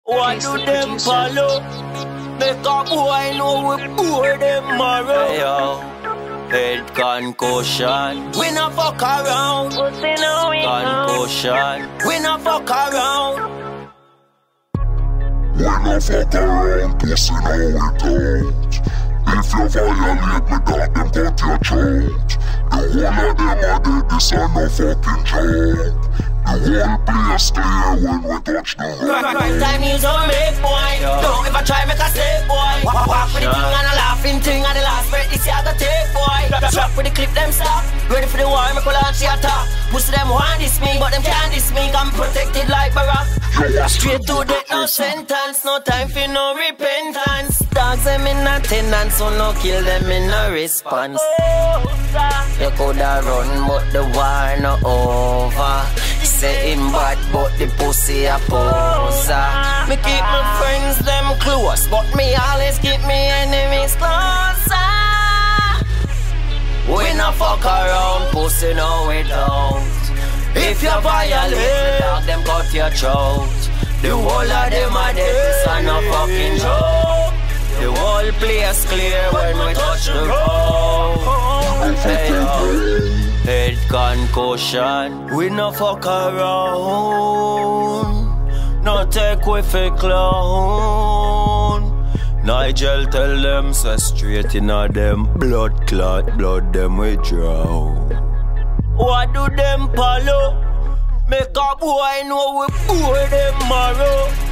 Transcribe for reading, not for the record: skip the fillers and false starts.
What do them follow? Make a boy know we bore them marrow. Hey, yo, head concussion. We no fuck around. Concussion. We no fuck around. We no fuck around, pussy know we don't. If you violate me, got them cut your throat. The whole of them are dead, this ain't no fucking joke. The whole place clear when we touch the road. Right time is on make boy. Don't ever try make a step boy. Walk with the thing and a laughing thing and the last breath this year go take boy. Drop with the clip them stop. Ready for the war, make a launch the attack. Pussy them want this me, but them can't this me. I'm protected like Barack. Straight to death, no sentence. No time for no repentance. Dogs them in attendance, so no kill them in no response. You coulda run, but the war no over. Say him bad, but the pussy a poser. Me keep my friends them close, but me always keep me enemies closer. We no fuck around, pussy no we don't. If you violate, dog them cut your throat. The whole of them are dead, this ain't no fucking joke. The whole place clear when we touch the road. Hey, yo. Head concussion. We no fuck around. No take with a clown. Nigel tell them say straight inna them blood clot, blood them we drown. What do them follow? Make a boy know we bore them marrow.